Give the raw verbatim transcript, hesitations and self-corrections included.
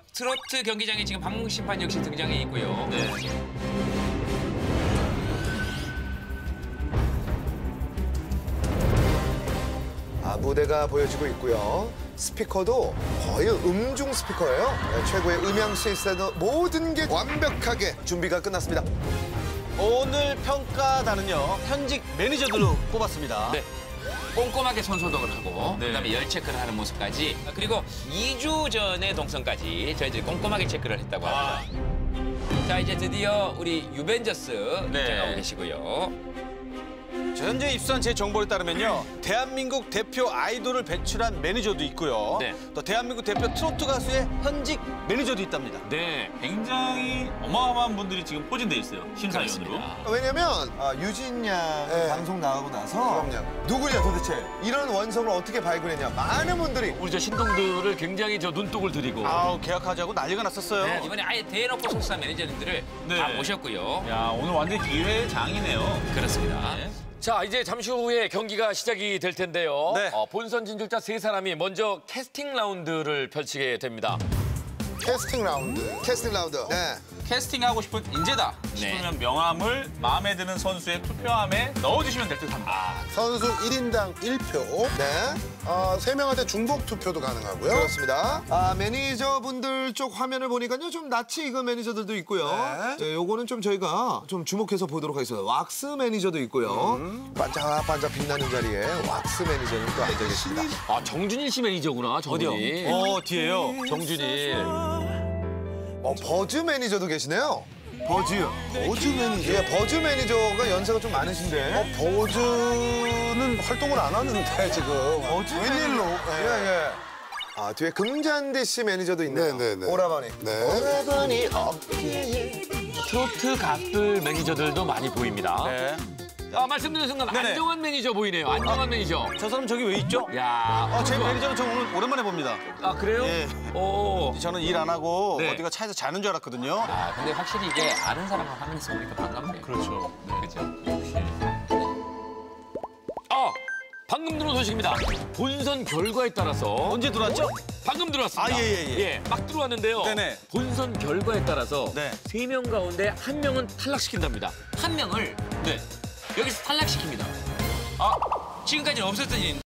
트로트 경기장에 지금 박문식 심판 역시 등장해 있고요. 네. 아, 무대가 보여지고 있고요. 스피커도 거의 음중 스피커예요. 네, 최고의 음향 시스템 모든 게 완벽하게 준비가 끝났습니다. 오늘 평가단은요, 현직 매니저들로 뽑았습니다. 네. 꼼꼼하게 손소독을 하고 네. 그다음에 열 체크를 하는 모습까지 그리고 이 주 전의 동선까지 저희들이 꼼꼼하게 체크를 했다고 합니다. 아. 자, 이제 드디어 우리 유벤져스 네. 입장하고 계시고요. 저 현재 입수한 제 정보에 따르면요, 대한민국 대표 아이돌을 배출한 매니저도 있고요. 네. 또 대한민국 대표 트로트 가수의 현직 매니저도 있답니다. 네. 굉장히 어마어마한 분들이 지금 포진돼 있어요. 심사위원으로. 그렇습니다. 왜냐면 아, 유진 양 네. 방송 나가고 나서 그럼요. 누구냐 도대체 이런 원성을 어떻게 발굴했냐. 많은 분들이 우리 저 신동들을 굉장히 저 눈독을 들이고. 아우, 계약하자고 난리가 났었어요. 네, 이번에 아예 대놓고 속수한 매니저님들을 네. 다 모셨고요. 야, 오늘 완전 기회의 장이네요. 그렇습니다. 네. 자, 이제 잠시 후에 경기가 시작이 될 텐데요. 네. 어, 본선 진출자 세 사람이 먼저 캐스팅 라운드를 펼치게 됩니다. 캐스팅 라운드. 캐스팅 라운드. 네. 캐스팅하고 싶은 인재다 싶으면 명함을 마음에 드는 선수의 투표함에 넣어주시면 될 듯합니다. 선수 일 인당 일 표. 네. 어, 세 명한테 중복 투표도 가능하고요. 그렇습니다. 아, 매니저분들 쪽 화면을 보니까요. 좀 낯이 익은 매니저들도 있고요. 네. 네, 요거는 좀 저희가 좀 주목해서 보도록 하겠습니다. 왁스 매니저도 있고요. 음. 반짝반짝 빛나는 자리에 왁스 매니저는 또 앉아 계십니다. 아, 정준일 씨 매니저구나, 정준일. 어, 뒤에요. 정준일. 어, 버즈 매니저도 계시네요. 버즈요. 버즈 매니저. 예, 버즈 매니저가 연세가 좀 많으신데. 어, 버즈는 활동을 안 하는데 지금. 버즈 웬일로? 예, 예. 아, 뒤에 금잔디 씨 매니저도 있네요. 네, 네, 네. 오라버니. 네. 오라버니 어깨에. 트로트 가수 매니저들도 많이 보입니다. 네. 아, 말씀드린 순간 네네. 안정환 매니저 보이네요. 안정환 매니저. 저 사람 저기 왜 있죠? 야, 어, 제 좋아. 매니저는 저 오늘 오랜만에 봅니다. 아, 그래요? 예. 오. 저는 일 안 하고 네. 어디가 차에서 자는 줄 알았거든요. 아, 근데 확실히 이게 아는 사람과 화면에서 보니까 반갑네요. 그렇죠. 네. 그렇죠. 아, 방금 들어온 소식입니다. 본선 결과에 따라서 언제 들어왔죠? 방금 들어왔습니다. 아, 예, 예, 예. 막 들어왔는데요. 네네. 본선 결과에 따라서 네. 세 명 가운데 한 명은 탈락시킨답니다. 한 명을 네. 여기서 탈락시킵니다. 아, 지금까지는 없었던 일인데.